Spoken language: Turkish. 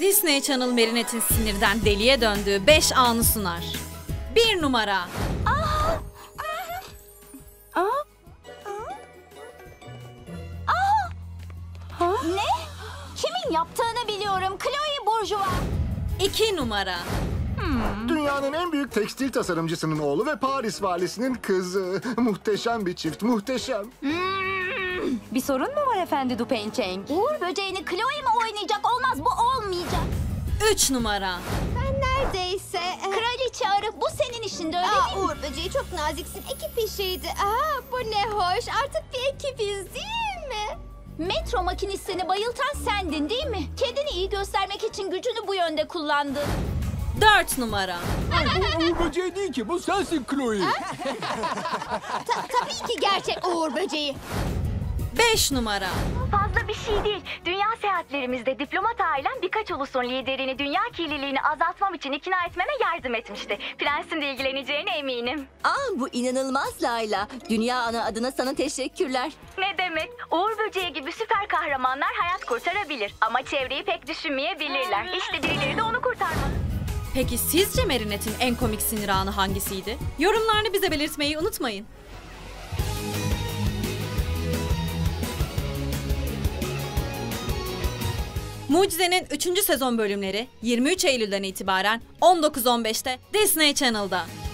Disney Channel Marinette'in sinirden deliye döndüğü 5 anı sunar. 1 numara. Ne? Kimin yaptığını biliyorum. Chloe Bourgeois. 2 numara. Dünyanın en büyük tekstil tasarımcısının oğlu ve Paris valisinin kızı. Muhteşem bir çift, muhteşem. Bir sorun mu var efendi Dupain-Cheng? Uğur böceğini Chloe mi oynayacak? Olmaz, bu olmayacak. 3 numara. Ben neredeyse... Kraliçe arı, bu senin işinde öyle değil mi? Uğur böceği çok naziksin. Ekip işiydi. Bu ne hoş. Artık bir ekibiz değil mi? Metro makinistini bayıltan sendin değil mi? Kendini iyi göstermek için gücünü bu yönde kullandın. 4 numara. Bu Uğur böceği değil ki. Bu sensin Chloe. Tabii ki gerçek Uğur böceği. 5 numara. Fazla bir şey değil. Dünya seyahatlerimizde diplomat ailem birkaç ulusun liderini dünya kirliliğini azaltmam için ikna etmeme yardım etmişti. Prensin de ilgileneceğine eminim. Bu inanılmaz Layla. Dünya ana adına sana teşekkürler. Ne demek? Uğur böceği gibi süper kahramanlar hayat kurtarabilir. Ama çevreyi pek düşünmeyebilirler. İşte birileri de onu kurtarmalı. Peki sizce Marinette'in en komik sinir anı hangisiydi? Yorumlarını bize belirtmeyi unutmayın. Mucize'nin 3. sezon bölümleri 23 Eylül'den itibaren 19.15'te Disney Channel'da.